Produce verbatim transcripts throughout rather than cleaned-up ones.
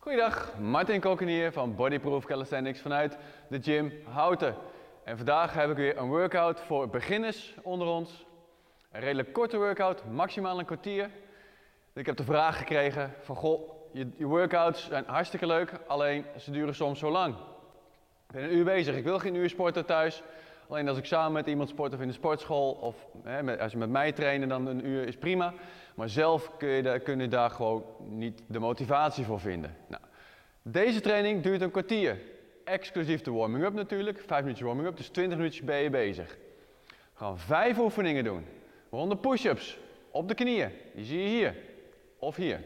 Goeiedag, Martin Kokken hier van Bodyproof Calisthenics vanuit de gym Houten. En vandaag heb ik weer een workout voor beginners onder ons. Een redelijk korte workout, maximaal een kwartier. Ik heb de vraag gekregen van goh, je, je workouts zijn hartstikke leuk, alleen ze duren soms zo lang. Ik ben een uur bezig, ik wil geen uur sporten thuis. Alleen als ik samen met iemand sport of in de sportschool of hè, met, als je met mij trainen dan een uur is prima. Maar zelf kun je, daar, kun je daar gewoon niet de motivatie voor vinden. Nou, deze training duurt een kwartier. Exclusief de warming-up natuurlijk. Vijf minuutjes warming-up, dus twintig minuutjes ben je bezig. We gaan vijf oefeningen doen. Waaronder push-ups op de knieën. Die zie je hier. Of hier.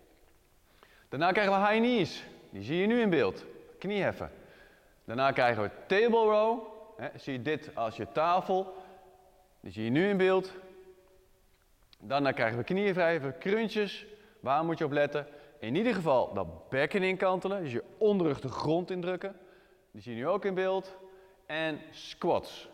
Daarna krijgen we high knees. Die zie je nu in beeld. Knieheffen. Daarna krijgen we table row. He, zie je dit als je tafel. Die zie je nu in beeld. Daarna krijgen we knieën wrijven, crunches. Waar moet je op letten? In ieder geval dat bekken inkantelen, dus je onderrug de grond indrukken. Die zie je nu ook in beeld. En squats.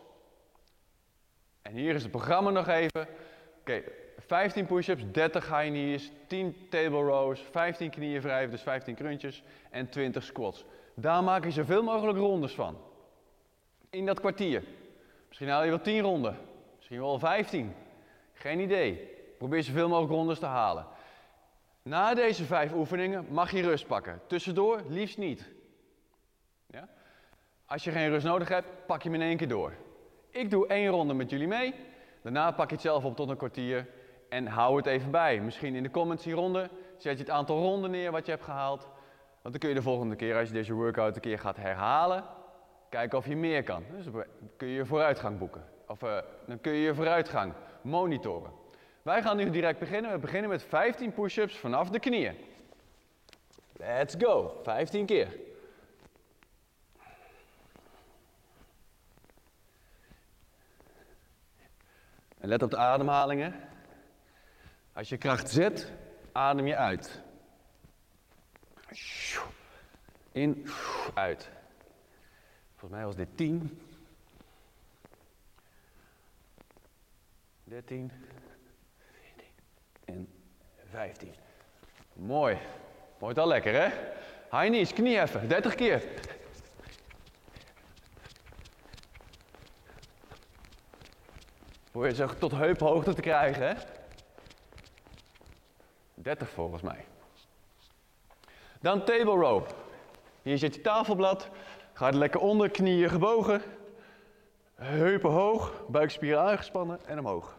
En hier is het programma nog even. Oké, okay, vijftien push-ups, dertig high knees, tien table rows, vijftien knieën wrijven, dus vijftien crunches en twintig squats. Daar maak je zoveel mogelijk rondes van. In dat kwartier. Misschien haal je wel tien ronden. Misschien wel vijftien. Geen idee. Probeer zoveel mogelijk rondes te halen. Na deze vijf oefeningen mag je rust pakken. Tussendoor liefst niet. Ja? Als je geen rust nodig hebt, pak je hem in één keer door. Ik doe één ronde met jullie mee. Daarna pak je het zelf op tot een kwartier. En hou het even bij. Misschien in de comments hieronder zet je het aantal ronden neer wat je hebt gehaald. Want dan kun je de volgende keer, als je deze workout een keer gaat herhalen, kijken of je meer kan. Dus dan kun je je vooruitgang boeken. Of uh, dan kun je je vooruitgang monitoren. Wij gaan nu direct beginnen. We beginnen met vijftien push-ups vanaf de knieën. Let's go. vijftien keer. En let op de ademhalingen. Als je kracht zet, adem je uit. In, uit. Volgens mij was dit tien. dertien. veertien. En vijftien. Mooi. Wordt al lekker, hè? High knees, knieheffen. dertig keer. Probeer je tot heuphoogte te krijgen, hè? dertig volgens mij. Dan table row. Hier zit je tafelblad. Ga er lekker onder, knieën gebogen. Heupen hoog, buikspieren aangespannen en omhoog.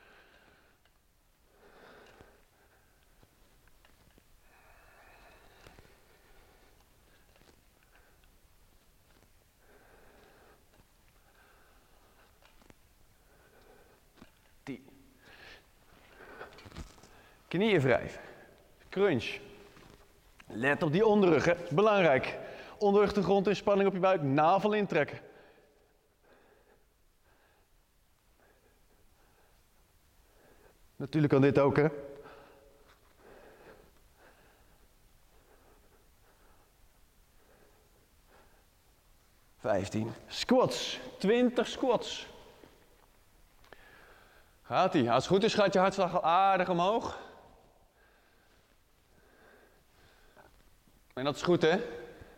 tien. Knieën wrijven. Crunch. Let op die onderrug, hè. Belangrijk. Onderrug de grond in, spanning op je buik, navel intrekken. Natuurlijk kan dit ook, hè. vijftien. Squats. twintig squats. Gaat-ie. Als het goed is gaat je hartslag al aardig omhoog. En dat is goed, hè?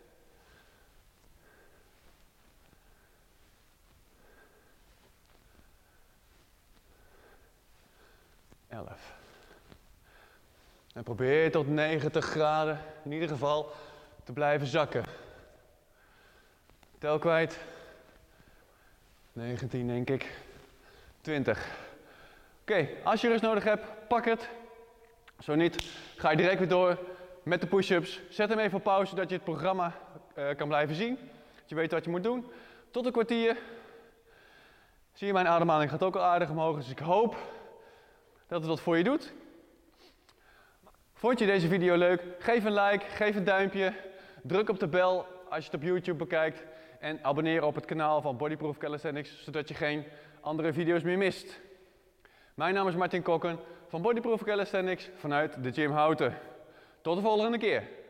elf. En probeer tot negentig graden in ieder geval te blijven zakken. Tel kwijt. negentien denk ik. twintig. Oké, okay, als je rust nodig hebt, pak het. Zo niet, ga je direct weer door met de push-ups. Zet hem even op pauze, zodat je het programma uh, kan blijven zien. Dat je weet wat je moet doen. Tot een kwartier. Zie je, mijn ademhaling gaat ook al aardig omhoog. Dus ik hoop dat het wat voor je doet. Vond je deze video leuk? Geef een like, geef een duimpje. Druk op de bel als je het op YouTube bekijkt. En abonneer op het kanaal van Bodyproof Calisthenics, zodat je geen andere video's meer mist. Mijn naam is Martin Kokken van Bodyproof Calisthenics vanuit de gym Houten. Tot de volgende keer.